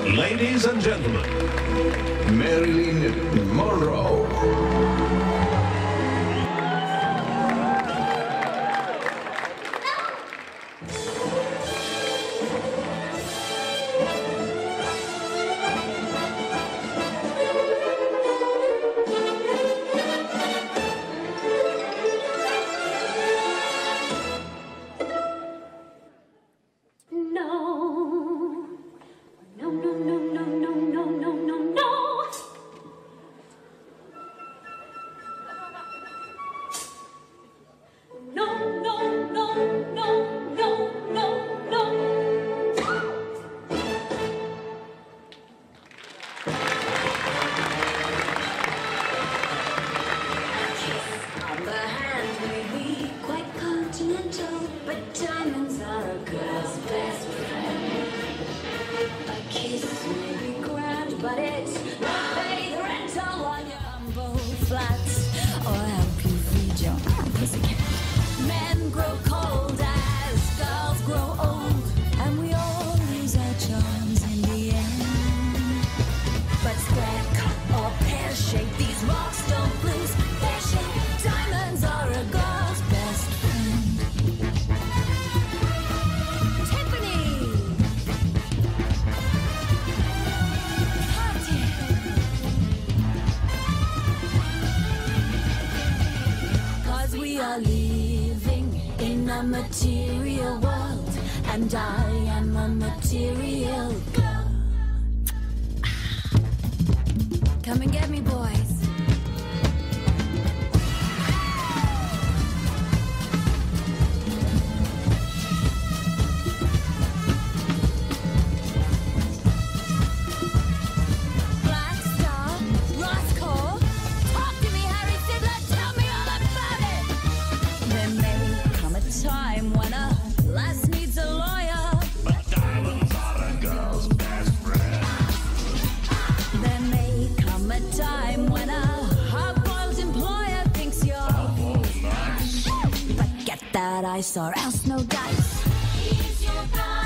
Ladies and gentlemen, Marilyn Monroe. But diamonds are a girl's best friend. A kiss may be grand, but it's not pay the rental on your humble flats or help you feed your own pussycat. Men grow cold as girls grow old, and we all lose our charms in the end. But square cut or pear shape, these rocks don't lose their shape. Diamonds are a girl's best friend. We are living in a material world, and I am a material girl. Come and get me, boys. Time when a lass needs a lawyer, but diamonds are a girl's best friend. There may come a time when a hard-boiled employer thinks you're nice. but get that ice or else no dice. He's your guy.